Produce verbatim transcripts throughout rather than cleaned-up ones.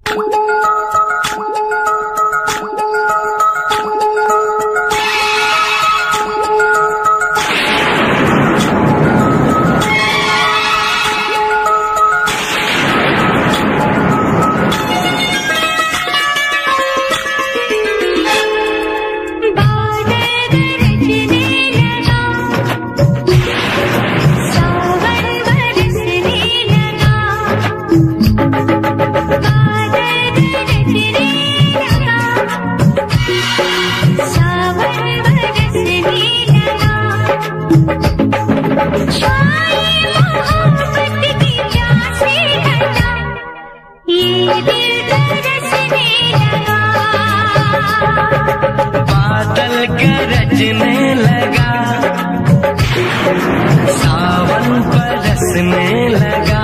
बादल गरजने लगा, सावन बरसने लगा,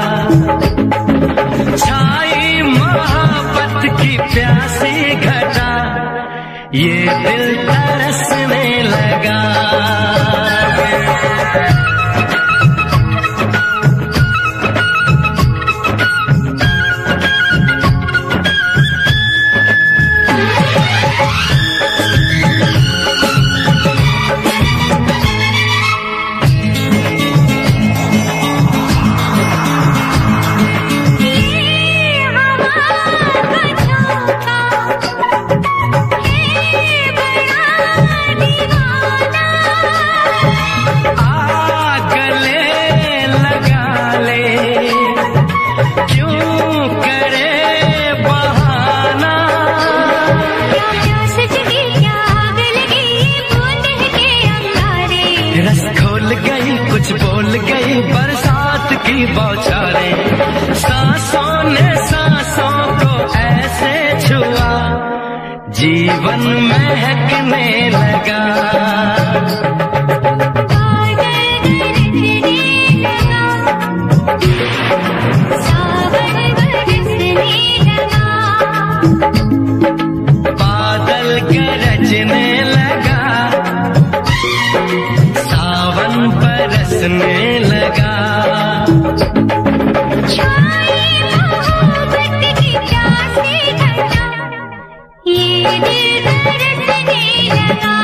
छाई मोहब्बत की प्यासी घटा, ये दिल तरसने लगा। बोल गई बरसात की बौछारें, सांसों ने सांसों को ऐसे छुआ, जीवन महकने लगा। बादल गरजने लगा, सावन बरसने लगा, छाई मोहब्बत की प्यासी घटा, ये दिल तरसने लगा।